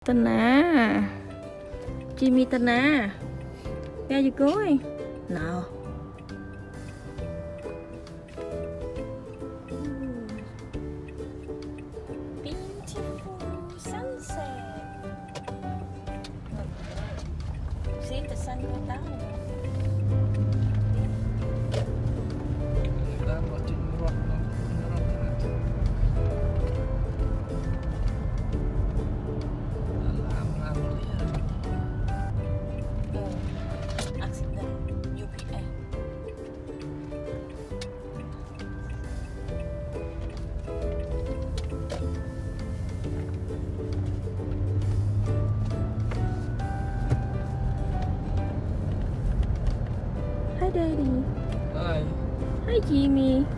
Tana, Jimmy Tana, where are you going? Now. Beautiful sunset. See the sun go down. Hi, Daddy. Hi. Hi, Jimmy.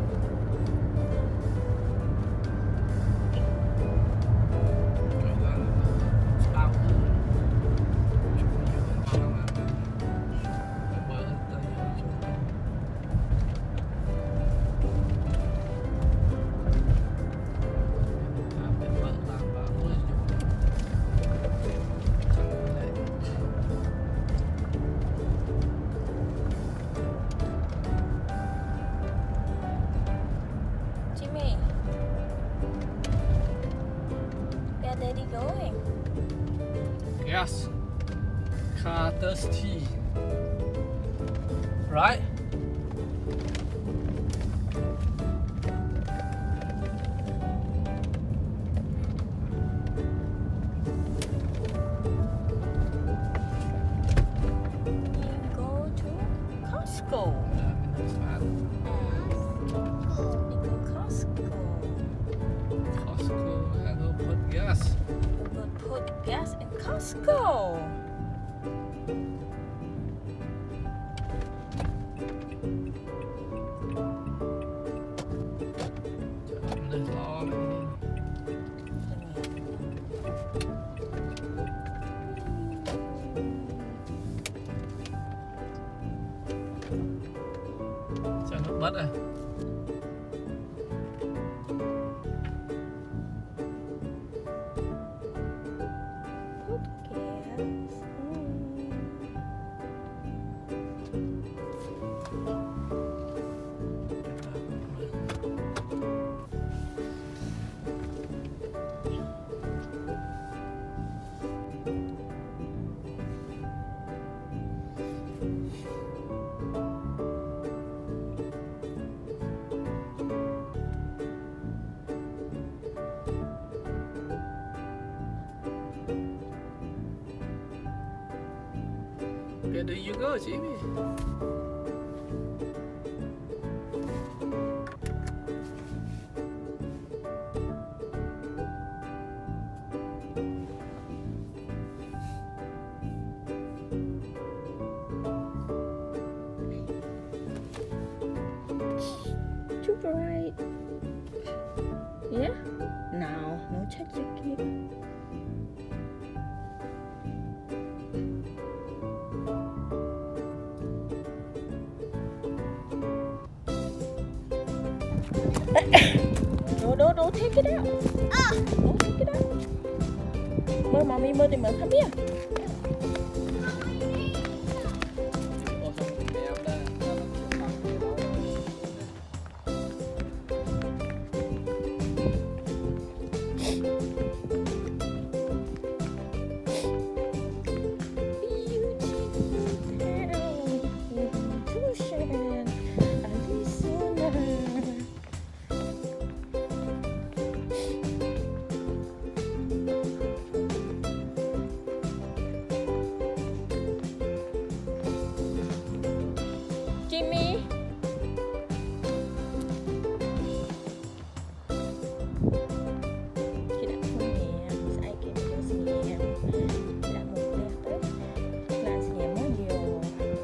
Jimmy, where Daddy going? Yes. Car thirsty. Right? We go to Costco. We go Costco. Costco, I go put gas. We go put gas in Costco. There's all cho nó bớt à. Put gas. Where do you go, Jimmy? To the right. Yeah? Now, no check it. No, take it out. Don't take it out. Mơ, mommy mơ thì mở come here. Jimmy. Chị đặt một nhẹ, ai kêu chị nhẹ. Chị đặt một đẹp tới. Là nhẹ mới nhiều.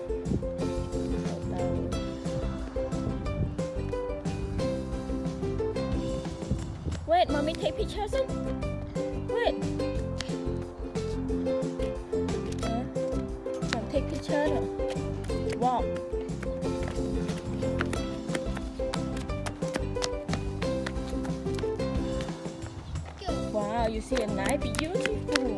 Wait, mommy take pictures. Wait. Take picture. Wow. Wow, you see a nice, beautiful.